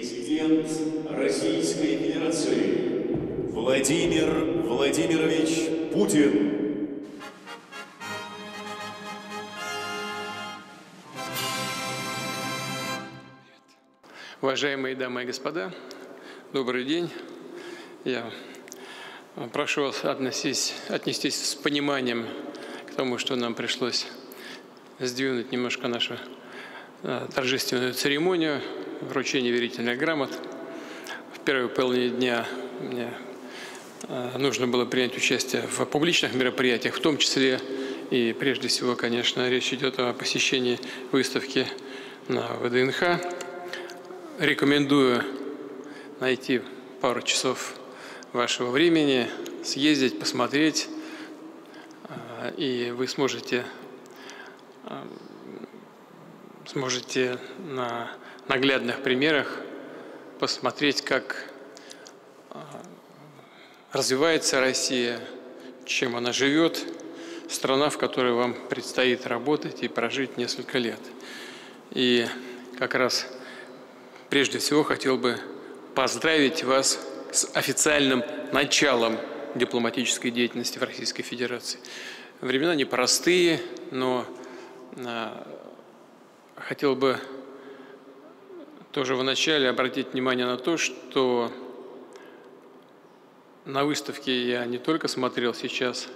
Президент Российской Федерации Владимир Владимирович Путин. Уважаемые дамы и господа, добрый день. Я прошу вас отнестись с пониманием к тому, что нам пришлось сдвинуть немножко нашу торжественную церемонию вручения верительных грамот. В первой половине дня мне нужно было принять участие в публичных мероприятиях, в том числе и прежде всего, конечно, речь идет о посещении выставки на ВДНХ. Рекомендую найти пару часов вашего времени, съездить, посмотреть, и вы сможете на наглядных примерах посмотреть, как развивается Россия, чем она живет, страна, в которой вам предстоит работать и прожить несколько лет. И как раз прежде всего хотел бы поздравить вас с официальным началом дипломатической деятельности в Российской Федерации. Времена непростые, но хотел бы тоже вначале обратить внимание на то, что на выставке я не только смотрел сейчас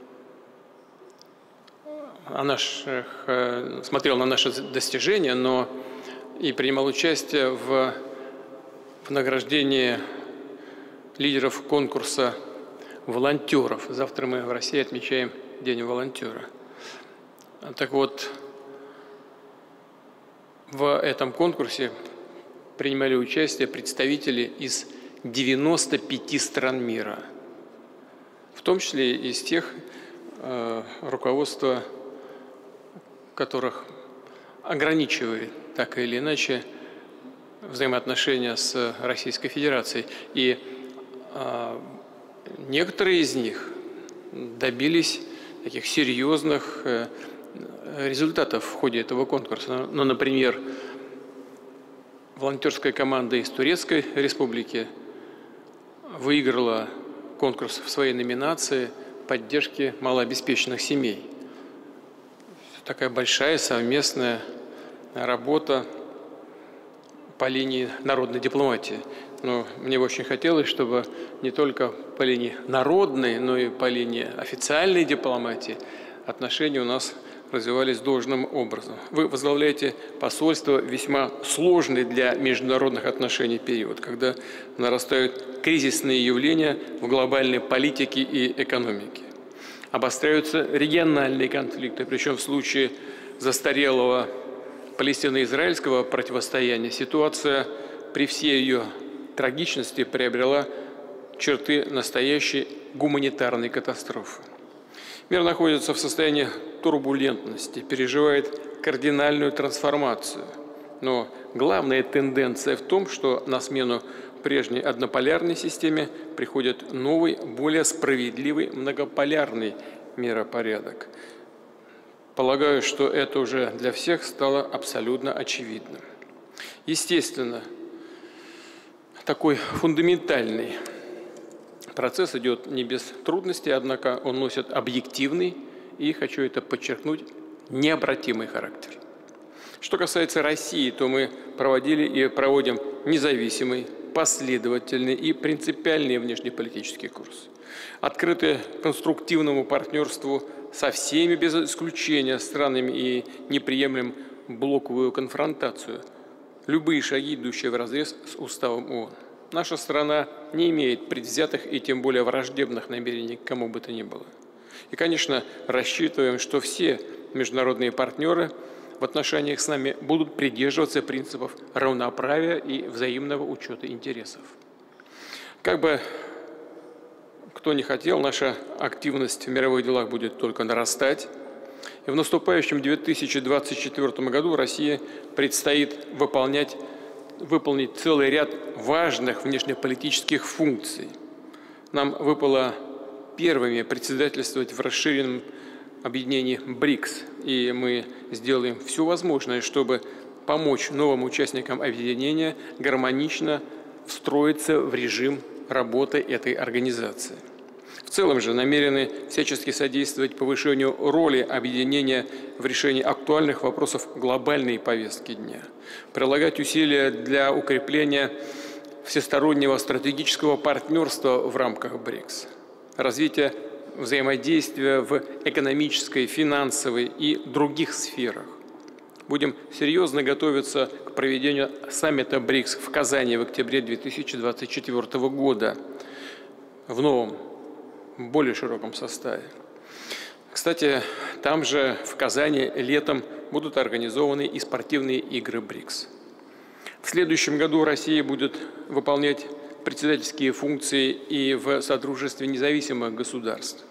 смотрел на наши достижения, но и принимал участие в награждении лидеров конкурса волонтеров. Завтра мы в России отмечаем День волонтера. Так вот, в этом конкурсе принимали участие представители из 95 стран мира, в том числе из тех, руководство которых ограничивает так или иначе взаимоотношения с Российской Федерацией. И некоторые из них добились таких серьезных результатов в ходе этого конкурса. Ну, например, волонтерская команда из Турецкой Республики выиграла конкурс в своей номинации поддержки малообеспеченных семей. Такая большая совместная работа по линии народной дипломатии. Но мне очень хотелось, чтобы не только по линии народной, но и по линии официальной дипломатии отношения у нас развивались должным образом. Вы возглавляете посольство в весьма сложный для международных отношений период, когда нарастают кризисные явления в глобальной политике и экономике. Обостряются региональные конфликты, причем в случае застарелого палестино-израильского противостояния ситуация при всей ее трагичности приобрела черты настоящей гуманитарной катастрофы. Мир находится в состоянии турбулентности, переживает кардинальную трансформацию. Но главная тенденция в том, что на смену прежней однополярной системе приходит новый, более справедливый многополярный миропорядок. Полагаю, что это уже для всех стало абсолютно очевидным. Естественно, такой фундаментальный процесс идет не без трудностей, однако он носит объективный и, хочу это подчеркнуть, необратимый характер. Что касается России, то мы проводили и проводим независимый, последовательный и принципиальный внешнеполитический курс, открытый конструктивному партнерству со всеми без исключения странами и не приемлем блоковую конфронтацию, любые шаги, идущие вразрез с уставом ООН. Наша страна не имеет предвзятых и тем более враждебных намерений к кому бы то ни было. И, конечно, рассчитываем, что все международные партнеры в отношениях с нами будут придерживаться принципов равноправия и взаимного учета интересов. Как бы кто ни хотел, наша активность в мировых делах будет только нарастать. И в наступающем 2024 году России предстоит выполнить целый ряд важных внешнеполитических функций. Нам выпало первыми председательствовать в расширенном объединении БРИКС, и мы сделаем все возможное, чтобы помочь новым участникам объединения гармонично встроиться в режим работы этой организации. В целом же намерены всячески содействовать повышению роли объединения в решении актуальных вопросов глобальной повестки дня, прилагать усилия для укрепления всестороннего стратегического партнерства в рамках БРИКС, развития взаимодействия в экономической, финансовой и других сферах. Будем серьезно готовиться к проведению саммита БРИКС в Казани в октябре 2024 года в новом, более широком составе. Кстати, там же, в Казани, летом будут организованы и спортивные игры БРИКС. В следующем году Россия будет выполнять председательские функции и в Содружестве независимых государств.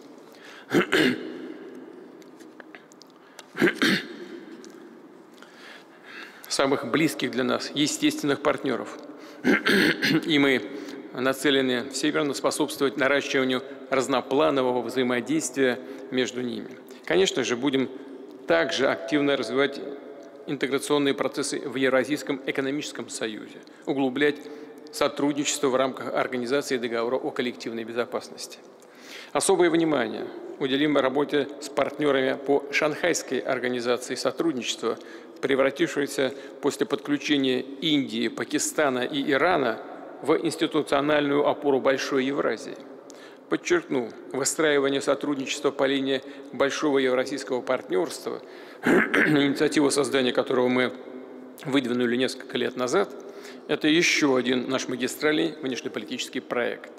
Самых близких для нас естественных партнеров. И мы нацелены всемирно способствовать наращиванию разнопланового взаимодействия между ними. Конечно же, будем также активно развивать интеграционные процессы в Евразийском экономическом союзе, углублять сотрудничество в рамках Организации договора о коллективной безопасности. Особое внимание уделим работе с партнерами по Шанхайской организации сотрудничества, превратившейся после подключения Индии, Пакистана и Ирана в институциональную опору Большой Евразии. Подчеркну, выстраивание сотрудничества по линии Большого Евразийского партнерства, инициативу создания которого мы выдвинули несколько лет назад, это еще один наш магистральный внешнеполитический проект.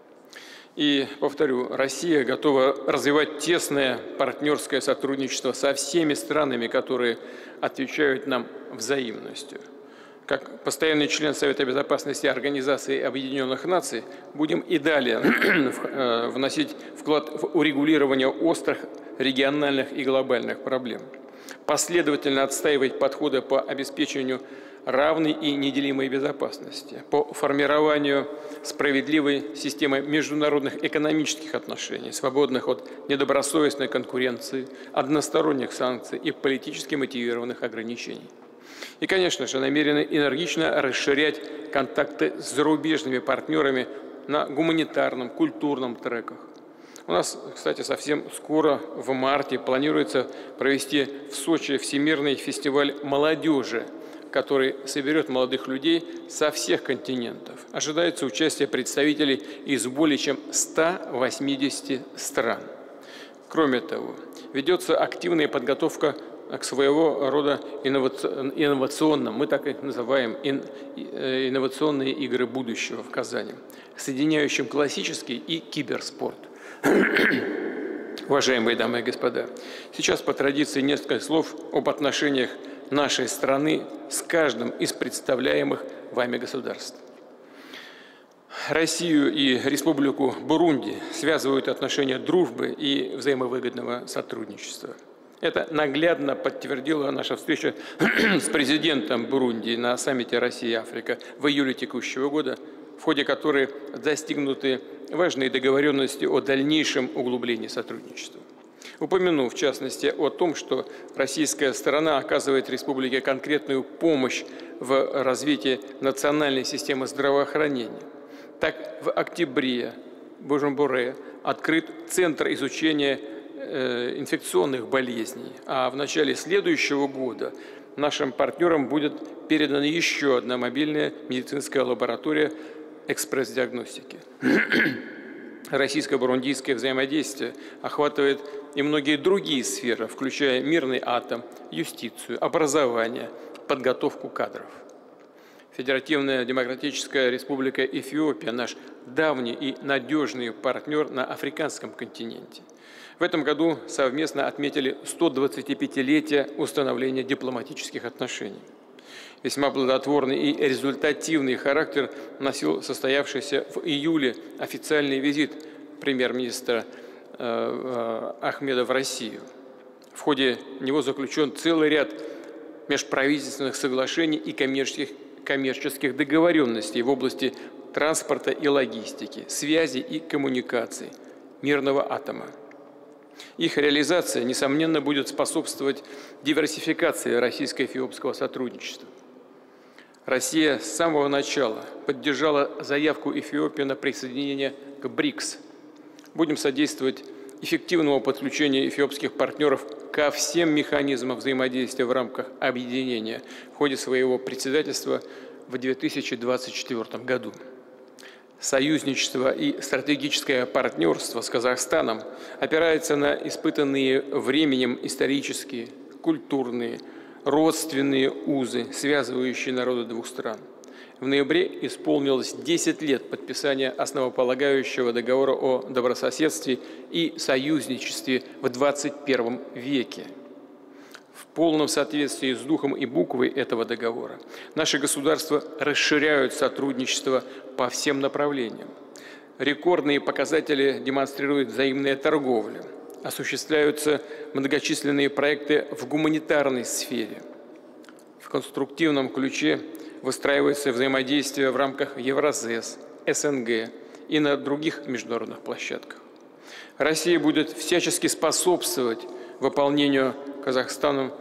И, повторю, Россия готова развивать тесное партнерское сотрудничество со всеми странами, которые отвечают нам взаимностью. Как постоянный член Совета безопасности Организации Объединенных Наций будем и далее вносить вклад в урегулирование острых региональных и глобальных проблем, последовательно отстаивать подходы по обеспечению равной и неделимой безопасности, по формированию справедливой системы международных экономических отношений, свободных от недобросовестной конкуренции, односторонних санкций и политически мотивированных ограничений. И, конечно же, намерены энергично расширять контакты с зарубежными партнерами на гуманитарном, культурном треках. У нас, кстати, совсем скоро, в марте, планируется провести в Сочи Всемирный фестиваль молодежи, который соберет молодых людей со всех континентов. Ожидается участие представителей из более чем 180 стран. Кроме того, ведется активная подготовка к своего рода инновационным, мы так их называем, инновационные игры будущего в Казани, соединяющим классический и киберспорт. Уважаемые дамы и господа, сейчас по традиции несколько слов об отношениях нашей страны с каждым из представляемых вами государств. Россию и Республику Бурунди связывают отношения дружбы и взаимовыгодного сотрудничества. Это наглядно подтвердила наша встреча с президентом Бурунди на саммите Россия-Африка в июле текущего года, в ходе которой достигнуты важные договоренности о дальнейшем углублении сотрудничества. Упомяну, в частности, о том, что российская сторона оказывает республике конкретную помощь в развитии национальной системы здравоохранения. Так, в октябре в Бужумбуре открыт Центр изучения инфекционных болезней, а в начале следующего года нашим партнерам будет передана еще одна мобильная медицинская лаборатория экспресс-диагностики. Российско-бурундийское взаимодействие охватывает и многие другие сферы, включая мирный атом, юстицию, образование, подготовку кадров. Федеративная Демократическая Республика Эфиопия – наш давний и надежный партнер на африканском континенте. В этом году совместно отметили 125-летие установления дипломатических отношений. Весьма плодотворный и результативный характер носил состоявшийся в июле официальный визит премьер-министра Ахмеда в Россию. В ходе него заключен целый ряд межправительственных соглашений и коммерческих договоренностей в области транспорта и логистики, связи и коммуникаций, мирного атома. Их реализация, несомненно, будет способствовать диверсификации российско-эфиопского сотрудничества. Россия с самого начала поддержала заявку Эфиопии на присоединение к БРИКС. Будем содействовать эффективному подключению эфиопских партнеров ко всем механизмам взаимодействия в рамках объединения в ходе своего председательства в 2024 году. Союзничество и стратегическое партнерство с Казахстаном опирается на испытанные временем исторические, культурные, родственные узы, связывающие народы двух стран. В ноябре исполнилось 10 лет подписания основополагающего договора о добрососедстве и союзничестве в 21 веке. В полном соответствии с духом и буквой этого договора наши государства расширяют сотрудничество по всем направлениям. Рекордные показатели демонстрирует взаимная торговля. Осуществляются многочисленные проекты в гуманитарной сфере. В конструктивном ключе выстраивается взаимодействие в рамках Евразес, СНГ и на других международных площадках. Россия будет всячески способствовать выполнению Казахстаном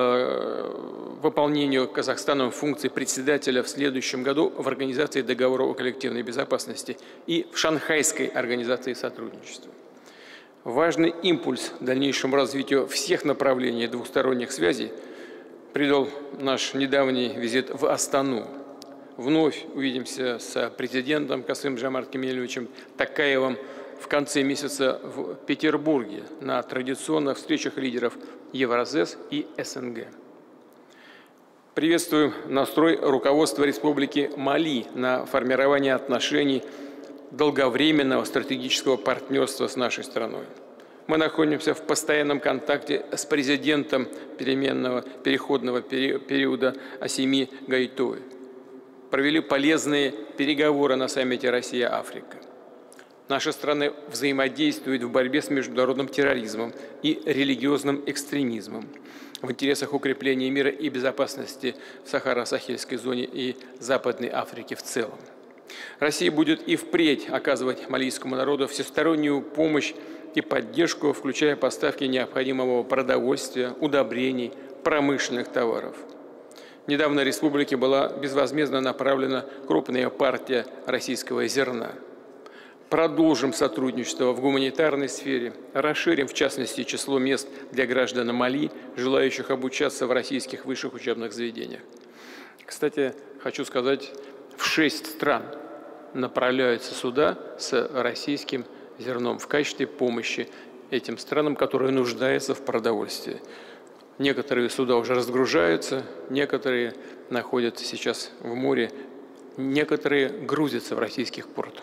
функций председателя в следующем году в Организации договора о коллективной безопасности и в Шанхайской организации сотрудничества. Важный импульс дальнейшему развитию всех направлений двусторонних связей придал наш недавний визит в Астану. Вновь увидимся с президентом Касым-Жомарт Кемелевичем Токаевым в конце месяца в Петербурге на традиционных встречах лидеров Евразес и СНГ. Приветствуем настрой руководства Республики Мали на формирование отношений долговременного стратегического партнерства с нашей страной. Мы находимся в постоянном контакте с президентом переходного периода Асими Гайтои. Провели полезные переговоры на саммите Россия-Африка. Наши страны взаимодействуют в борьбе с международным терроризмом и религиозным экстремизмом в интересах укрепления мира и безопасности в Сахаро-Сахельской зоне и Западной Африке в целом. Россия будет и впредь оказывать малийскому народу всестороннюю помощь и поддержку, включая поставки необходимого продовольствия, удобрений, промышленных товаров. Недавно республике была безвозмездно направлена крупная партия российского зерна. Продолжим сотрудничество в гуманитарной сфере, расширим, в частности, число мест для граждан Мали, желающих обучаться в российских высших учебных заведениях. Кстати, хочу сказать, в 6 стран направляются суда с российским зерном в качестве помощи этим странам, которые нуждаются в продовольствии. Некоторые суда уже разгружаются, некоторые находятся сейчас в море, некоторые грузятся в российских портах.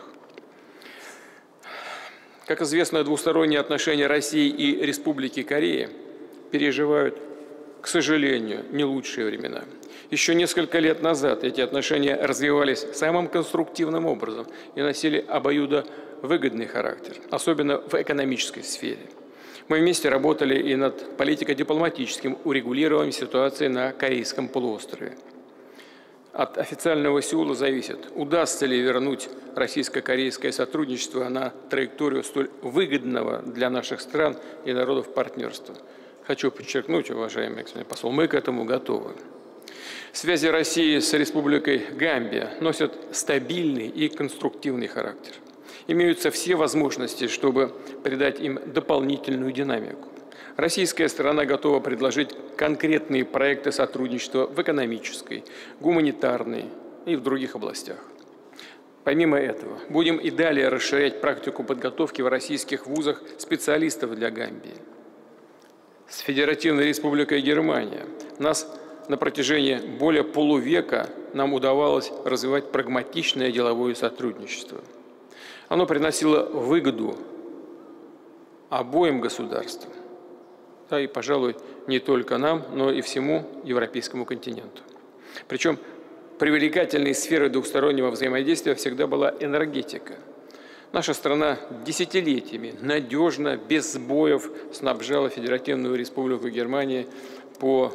Как известно, двусторонние отношения России и Республики Корея переживают, к сожалению, не лучшие времена. Еще несколько лет назад эти отношения развивались самым конструктивным образом и носили обоюдовыгодный характер, особенно в экономической сфере. Мы вместе работали и над политико-дипломатическим урегулированием ситуации на Корейском полуострове. От официального Сеула зависит, удастся ли вернуть российско-корейское сотрудничество на траекторию столь выгодного для наших стран и народов партнерства. Хочу подчеркнуть, уважаемый господин посол, мы к этому готовы. Связи России с Республикой Гамбия носят стабильный и конструктивный характер. Имеются все возможности, чтобы придать им дополнительную динамику. Российская сторона готова предложить конкретные проекты сотрудничества в экономической, гуманитарной и в других областях. Помимо этого, будем и далее расширять практику подготовки в российских вузах специалистов для Гамбии. С Федеративной Республикой Германия на протяжении более полувека нам удавалось развивать прагматичное деловое сотрудничество. Оно приносило выгоду обоим государствам, да и, пожалуй, не только нам, но и всему европейскому континенту. Причем привлекательной сферой двухстороннего взаимодействия всегда была энергетика. Наша страна десятилетиями надежно, без сбоев снабжала Федеративную Республику Германии по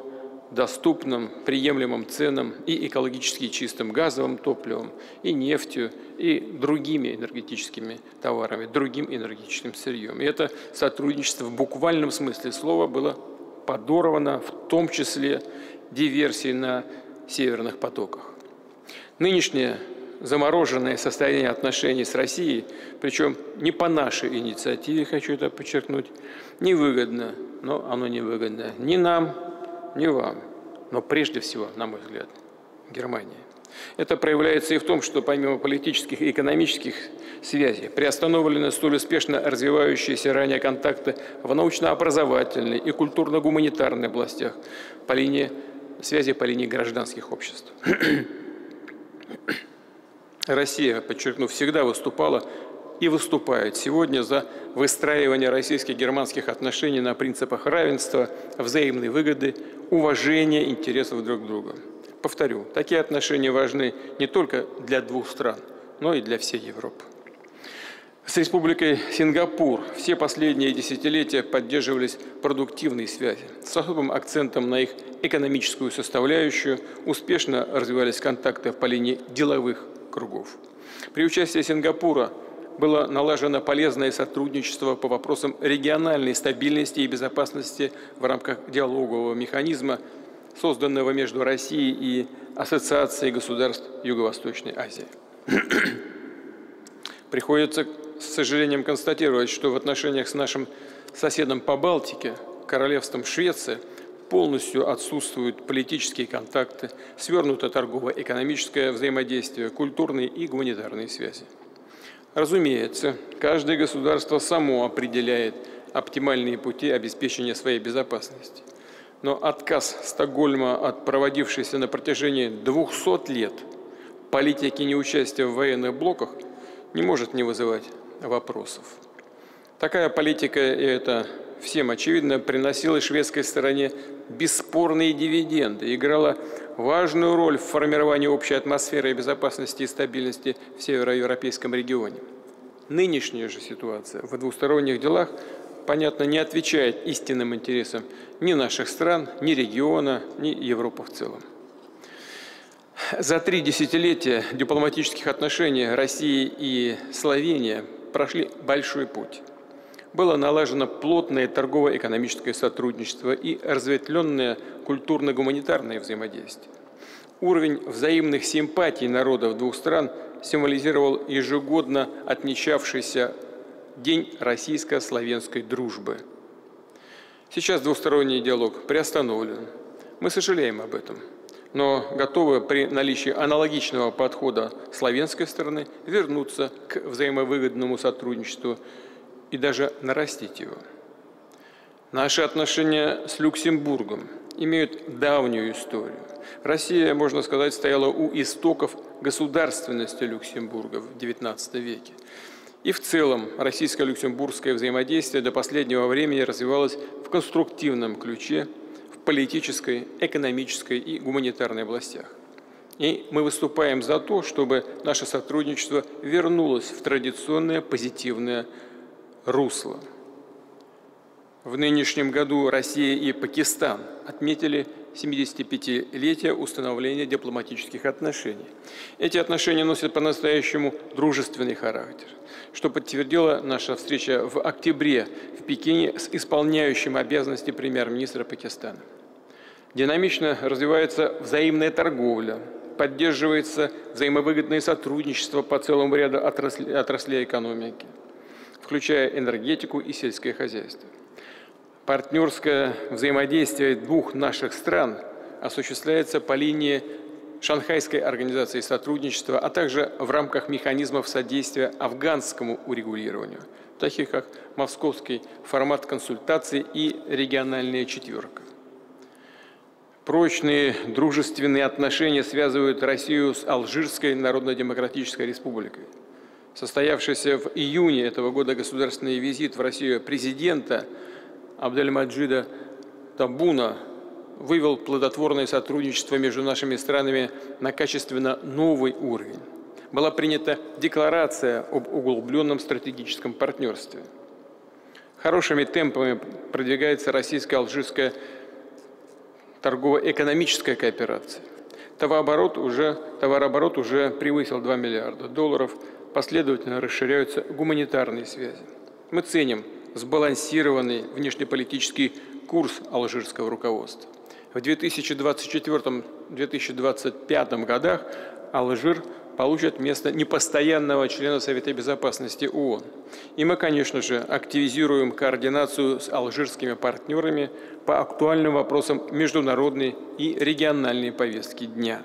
доступным, приемлемым ценам и экологически чистым газовым топливом, и нефтью, и другими энергетическими товарами, другим энергетическим сырьем. И это сотрудничество в буквальном смысле слова было подорвано, в том числе диверсией на северных потоках. Нынешнее замороженное состояние отношений с Россией, причем не по нашей инициативе, хочу это подчеркнуть, невыгодно, но оно невыгодно ни нам, ни вам, но прежде всего, на мой взгляд, Германии. Это проявляется и в том, что помимо политических и экономических связей приостановлены столь успешно развивающиеся ранее контакты в научно-образовательной и культурно-гуманитарной областях связи по линии гражданских обществ. Россия, подчеркну, всегда выступала и выступает сегодня за выстраивание российско-германских отношений на принципах равенства, взаимной выгоды, уважения интересов друг друга. Повторю, такие отношения важны не только для двух стран, но и для всей Европы. С Республикой Сингапур все последние десятилетия поддерживались продуктивные связи. С особым акцентом на их экономическую составляющую успешно развивались контакты по линии деловых кругов. При участии Сингапура было налажено полезное сотрудничество по вопросам региональной стабильности и безопасности в рамках диалогового механизма, созданного между Россией и Ассоциацией государств Юго-Восточной Азии. Приходится, с сожалением, констатировать, что в отношениях с нашим соседом по Балтике, королевством Швеция, полностью отсутствуют политические контакты, свернуто торгово-экономическое взаимодействие, культурные и гуманитарные связи. Разумеется, каждое государство само определяет оптимальные пути обеспечения своей безопасности. Но отказ Стокгольма от проводившейся на протяжении 200 лет политики неучастия в военных блоках не может не вызывать вопросов. Такая политика, и это всем очевидно, приносила шведской стороне бесспорные дивиденды, играла важную роль в формировании общей атмосферы безопасности и стабильности в североевропейском регионе. Нынешняя же ситуация в двусторонних делах, понятно, не отвечает истинным интересам ни наших стран, ни региона, ни Европы в целом. За 3 десятилетия дипломатических отношений России и Словения прошли большой путь. Было налажено плотное торгово-экономическое сотрудничество и разветвленное культурно-гуманитарное взаимодействие. Уровень взаимных симпатий народов двух стран символизировал ежегодно отмечавшийся День российско-славянской дружбы. Сейчас двусторонний диалог приостановлен. Мы сожалеем об этом, но готовы при наличии аналогичного подхода славянской стороны вернуться к взаимовыгодному сотрудничеству и даже нарастить его. Наши отношения с Люксембургом имеют давнюю историю. Россия, можно сказать, стояла у истоков государственности Люксембурга в XIX веке. И в целом российско-люксембургское взаимодействие до последнего времени развивалось в конструктивном ключе в политической, экономической и гуманитарной областях. И мы выступаем за то, чтобы наше сотрудничество вернулось в традиционное позитивное русло. В нынешнем году Россия и Пакистан отметили 75-летие установления дипломатических отношений. Эти отношения носят по-настоящему дружественный характер, что подтвердила наша встреча в октябре в Пекине с исполняющим обязанности премьер-министра Пакистана. Динамично развивается взаимная торговля, поддерживается взаимовыгодное сотрудничество по целому ряду отраслей экономики, включая энергетику и сельское хозяйство. Партнерское взаимодействие двух наших стран осуществляется по линии Шанхайской организации сотрудничества, а также в рамках механизмов содействия афганскому урегулированию, таких как московский формат консультаций и региональная четверка. Прочные дружественные отношения связывают Россию с Алжирской Народно-Демократической Республикой. Состоявшийся в июне этого года государственный визит в Россию президента Абдельмаджида Таббуна вывел плодотворное сотрудничество между нашими странами на качественно новый уровень. Была принята декларация об углубленном стратегическом партнерстве. Хорошими темпами продвигается российско-алжирское торгово-экономическая кооперация. Товарооборот уже превысил $2 миллиарда. Последовательно расширяются гуманитарные связи. Мы ценим сбалансированный внешнеполитический курс алжирского руководства. В 2024-2025 годах Алжир получит место непостоянного члена Совета Безопасности ООН. И мы, конечно же, активизируем координацию с алжирскими партнерами по актуальным вопросам международной и региональной повестки дня.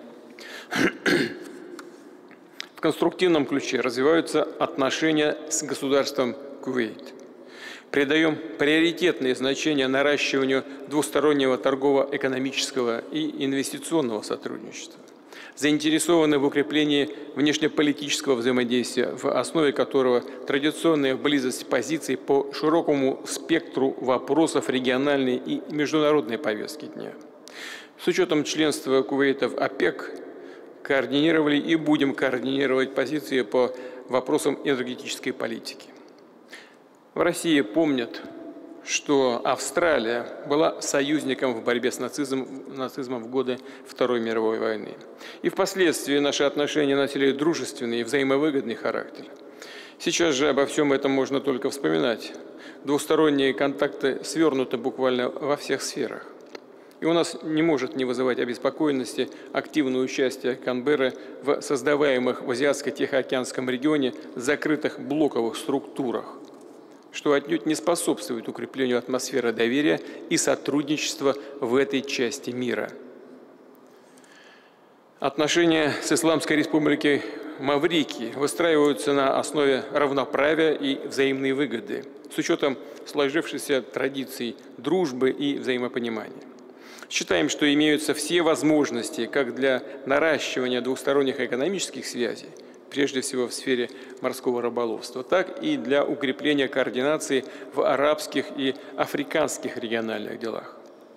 В конструктивном ключе развиваются отношения с государством Кувейт. Придаем приоритетное значение наращиванию двустороннего торгово-экономического и инвестиционного сотрудничества. Заинтересованы в укреплении внешнеполитического взаимодействия, в основе которого традиционная близость позиций по широкому спектру вопросов региональной и международной повестки дня. С учетом членства Кувейта в ОПЕК координировали и будем координировать позиции по вопросам энергетической политики. В России помнят, что Австралия была союзником в борьбе с нацизмом в годы Второй мировой войны. И впоследствии наши отношения носили дружественный и взаимовыгодный характер. Сейчас же обо всем этом можно только вспоминать. Двусторонние контакты свернуты буквально во всех сферах. И у нас не может не вызывать обеспокоенности активное участие Канберры в создаваемых в Азиатско-Тихоокеанском регионе закрытых блоковых структурах, что отнюдь не способствует укреплению атмосферы доверия и сотрудничества в этой части мира. Отношения с Исламской Республикой Маврикий выстраиваются на основе равноправия и взаимной выгоды, с учетом сложившихся традиций дружбы и взаимопонимания. Считаем, что имеются все возможности как для наращивания двусторонних экономических связей, прежде всего в сфере морского рыболовства, так и для укрепления координации в арабских и африканских региональных делах.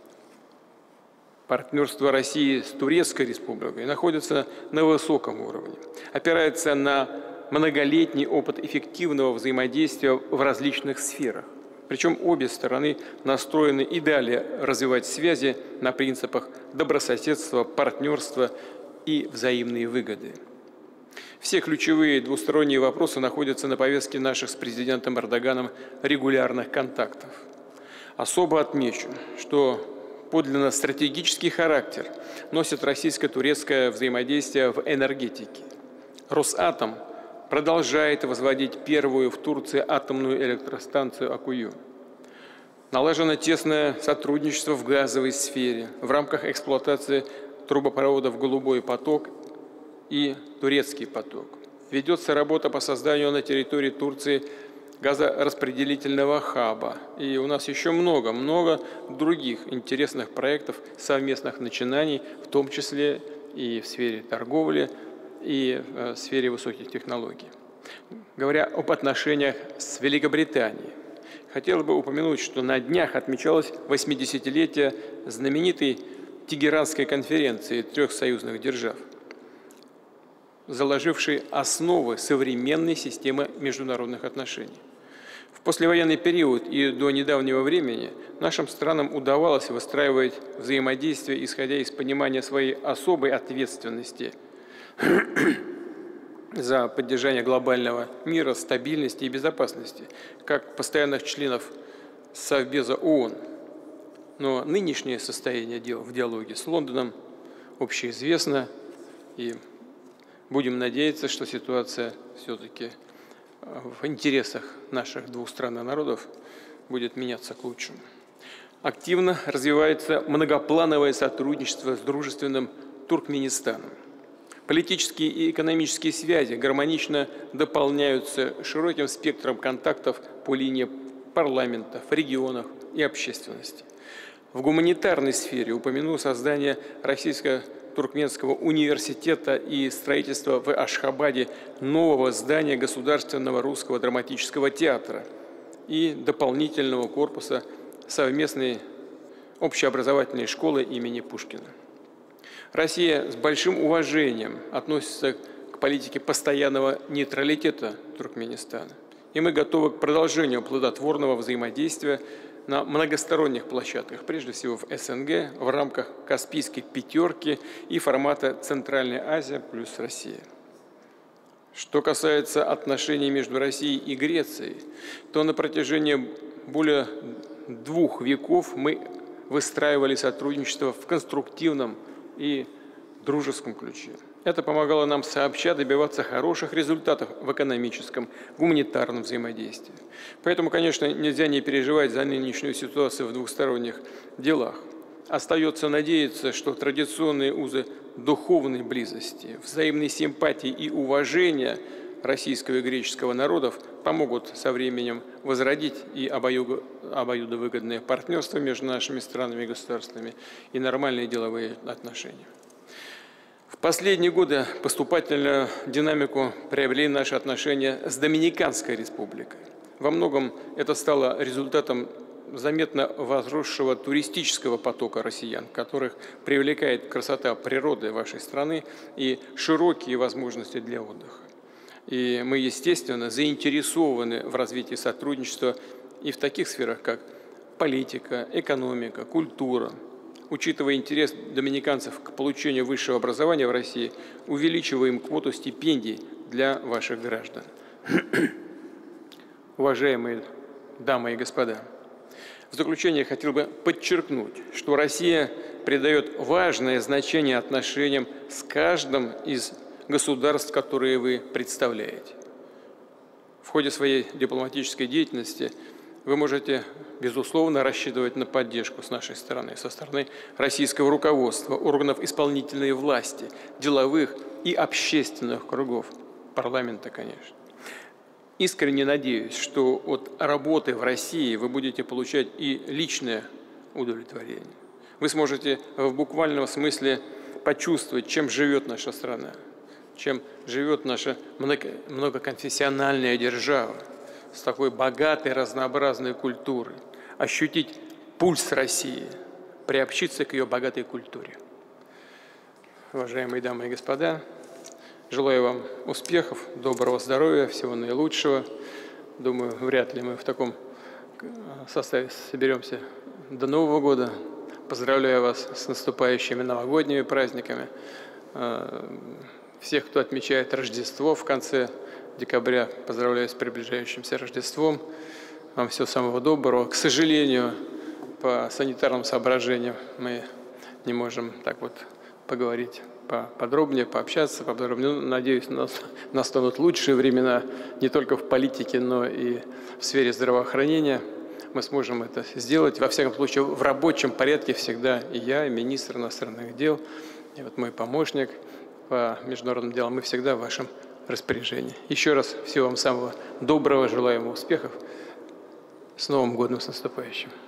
Партнерство России с Турецкой Республикой находится на высоком уровне, опирается на многолетний опыт эффективного взаимодействия в различных сферах. Причем обе стороны настроены и далее развивать связи на принципах добрососедства, партнерства и взаимной выгоды. Все ключевые двусторонние вопросы находятся на повестке наших с президентом Эрдоганом регулярных контактов. Особо отмечу, что подлинно стратегический характер носит российско-турецкое взаимодействие в энергетике. Росатом продолжает возводить первую в Турции атомную электростанцию Акую. Налажено тесное сотрудничество в газовой сфере в рамках эксплуатации трубопроводов «Голубой поток» и «Турецкий поток». Ведется работа по созданию на территории Турции газораспределительного хаба. И у нас еще много других интересных проектов, совместных начинаний, в том числе и в сфере торговли, и в сфере высоких технологий. Говоря об отношениях с Великобританией, хотел бы упомянуть, что на днях отмечалось 80-летие знаменитой Тегеранской конференции 3 союзных держав, заложившей основы современной системы международных отношений. В послевоенный период и до недавнего времени нашим странам удавалось выстраивать взаимодействие, исходя из понимания своей особой ответственности за поддержание глобального мира, стабильности и безопасности, как постоянных членов Совбеза ООН. Но нынешнее состояние дел в диалоге с Лондоном общеизвестно, и будем надеяться, что ситуация все-таки в интересах наших двух стран и народов будет меняться к лучшему. Активно развивается многоплановое сотрудничество с дружественным Туркменистаном. Политические и экономические связи гармонично дополняются широким спектром контактов по линии парламентов, регионов и общественности. В гуманитарной сфере упомяну создание Российско-Туркменского университета и строительство в Ашхабаде нового здания Государственного русского драматического театра и дополнительного корпуса совместной общеобразовательной школы имени Пушкина. Россия с большим уважением относится к политике постоянного нейтралитета Туркменистана, и мы готовы к продолжению плодотворного взаимодействия на многосторонних площадках, прежде всего в СНГ, в рамках Каспийской пятерки и формата Центральная Азия плюс Россия. Что касается отношений между Россией и Грецией, то на протяжении более 2 веков мы выстраивали сотрудничество в конструктивном и дружеском ключе. Это помогало нам сообща добиваться хороших результатов в экономическом, гуманитарном взаимодействии. Поэтому, конечно, нельзя не переживать за нынешнюю ситуацию в двухсторонних делах. Остается надеяться, что традиционные узы духовной близости, взаимной симпатии и уважения российского и греческого народов помогут со временем возродить и обоюдовыгодное партнерство между нашими странами и государствами и нормальные деловые отношения. В последние годы поступательную динамику приобрели наши отношения с Доминиканской республикой. Во многом это стало результатом заметно возросшего туристического потока россиян, которых привлекает красота природы вашей страны и широкие возможности для отдыха. И мы, естественно, заинтересованы в развитии сотрудничества и в таких сферах, как политика, экономика, культура. Учитывая интерес доминиканцев к получению высшего образования в России, увеличиваем квоту стипендий для ваших граждан. Уважаемые дамы и господа, в заключение я хотел бы подчеркнуть, что Россия придает важное значение отношениям с каждым из государств, которые вы представляете. В ходе своей дипломатической деятельности вы можете, безусловно, рассчитывать на поддержку с нашей стороны, со стороны российского руководства, органов исполнительной власти, деловых и общественных кругов, парламента, конечно. Искренне надеюсь, что от работы в России вы будете получать и личное удовлетворение. Вы сможете в буквальном смысле почувствовать, чем живет наша страна, чем живет наша многоконфессиональная держава, с такой богатой, разнообразной культурой, ощутить пульс России, приобщиться к ее богатой культуре. Уважаемые дамы и господа, желаю вам успехов, доброго здоровья, всего наилучшего. Думаю, вряд ли мы в таком составе соберемся до Нового года. Поздравляю вас с наступающими новогодними праздниками. Всех, кто отмечает Рождество в конце декабря, поздравляю с приближающимся Рождеством. Вам всего самого доброго. К сожалению, по санитарным соображениям мы не можем так вот поговорить поподробнее, пообщаться поподробнее. Надеюсь, настанут лучшие времена не только в политике, но и в сфере здравоохранения. Мы сможем это сделать. Во всяком случае, в рабочем порядке всегда и я, и министр иностранных дел, и вот мой помощник по международным делам, мы всегда в вашем распоряжении. Еще раз всего вам самого доброго, желаем успехов. С Новым годом, с наступающим.